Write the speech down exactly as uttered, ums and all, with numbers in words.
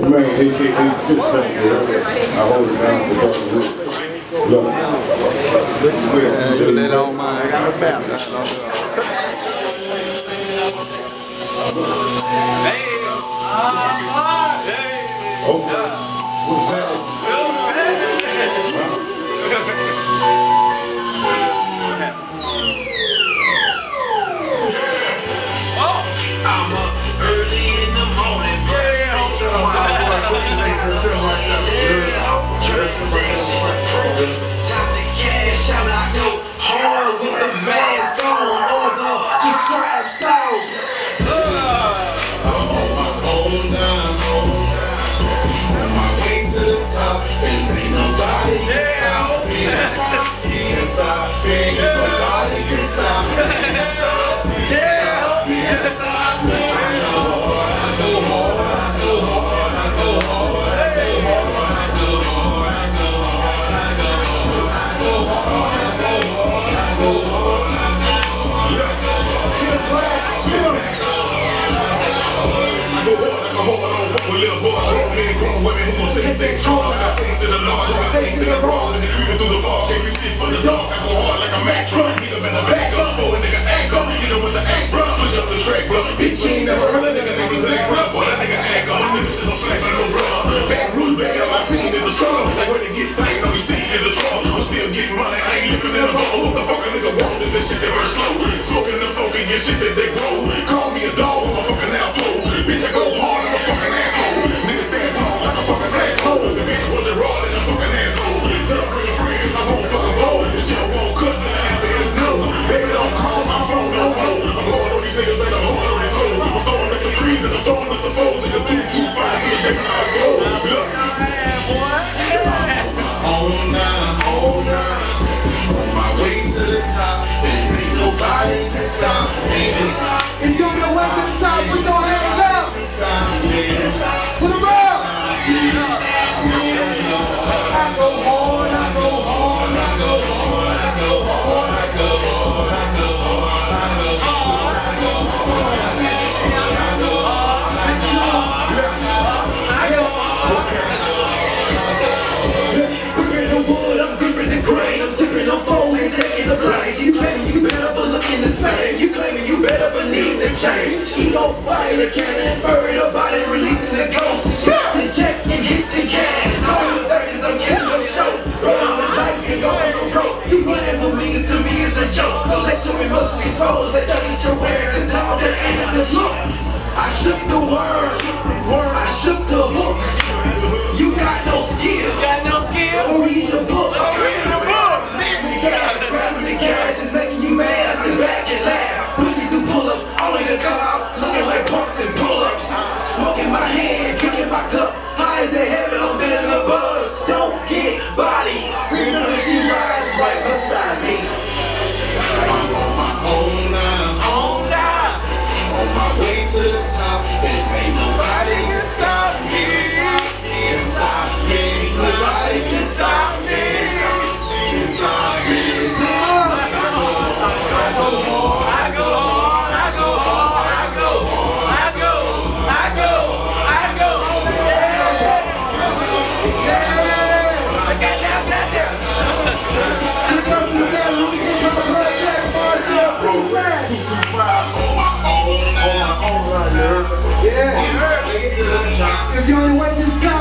Man, he he he sits back there. I hold it down for Doctor Look. Yeah, you let on mine. I got a bath. Hey. Okay. What's that? I'm up early in the morning, time to cash out, I go hard with the mask on, or the subscribe song. I'm on my phone now, on my way to the top, and ain't nobody can stop me. Can't stop me, nobody can stop me. Little boys, grown men, grown women who gon' take their charge. I think to the Lord, I think to the wrong, and they creeping through the fog, can't see shit for the dark. I go hard like a Mack truck, nigga been a back up, throw a nigga act up, hit him with the axe, bro, switch up the track, bro. Bitch, you ain't never heard a nigga nigga say, bro, boy, that nigga act up, my niggas is a flag, my little brother. Back Rouge, baby, all I seen is a struggle, like when it get tight, know you see in the trouble. I'm still getting money, I ain't living in a bubble. What the fuck a nigga want is this shit that burn slow, smoking the folk and get shit that they grow. Call me a dog, I'm a fucking apple, bitch, I go hard, I'm a fucking asshole. Niggas stand tall like a fucking flagpole. The bitch was the raw and a fucking asshole. Tell her bring friends, I won't fucking go. If she don't won't cut, then the answer is no. Baby, don't call my phone no more. I'm going on these niggas and I'm hard on these hoes. I'm throwing up the trees and I'm throwing up the foes. Nigga, two, two, five, to the day when I go. Look. On now, on now. On my way to the top, and ain't nobody can stop me. If you on your way to the top, put your hands up. Put them up. I go hard, I go hard, I go hard, I go hard, I go hard, I go hard, I go hard, I go hard, I go hard, I go hard. Gripping the wood, I'm gripping the grain, I'm tipping on forehead, taking the blame. You claiming you better, but looking the same. You claiming you better believe the change. Ego fire the cannon, bury the body, releasing the ghost. To check and hit the gas. All the thirties, I'm killing the show. Rolling with lights and going from broke. You playing with me, to me is a joke. Don't let too much these hoes that just get your wear, cause all that ain't a good look. I shook the word, I shook the hook. You got no skill, got no skill. Read the book, read the book. The cash, grabbing the cash is making you mad. I sit back and laugh. Pushing two pull-ups, only to come out looking like punks and pull-ups. Smoking my hand, drinking my cup. High as the heaven, I'm feeling the buzz. Don't get body. Remember she rides right beside me. I'm on my own now. On now. On my way to the top, and ain't nobody can stop me. Can stop me. Nobody can stop me. Can stop me. I go hard. I go hard. I go hard. I go hard. I go. I go. I go. Yeah. I got that. Got that. Yeah. If you're on your way to the top.